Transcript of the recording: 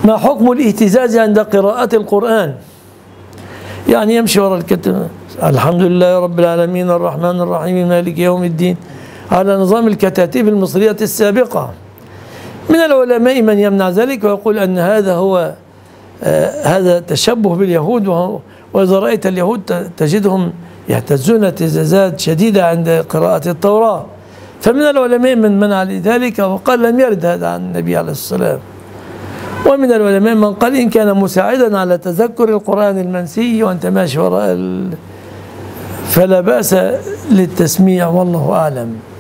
ما حكم الاهتزاز عند قراءة القرآن؟ يعني يمشي وراء الكتاب، الحمد لله رب العالمين الرحمن الرحيم مالك يوم الدين، على نظام الكتاتيب المصرية السابقة. من العلماء من يمنع ذلك ويقول أن هذا هو هذا تشبه باليهود، وإذا رأيت اليهود تجدهم يهتزون اهتزازات شديدة عند قراءة التوراة. فمن العلماء من منع لذلك وقال لم يرد هذا عن النبي عليه السلام. ومن العلماء من قال إن كان مساعدا على تذكر القرآن المنسي وأنت ماشي وراء فلا بأس للتسميع، والله أعلم.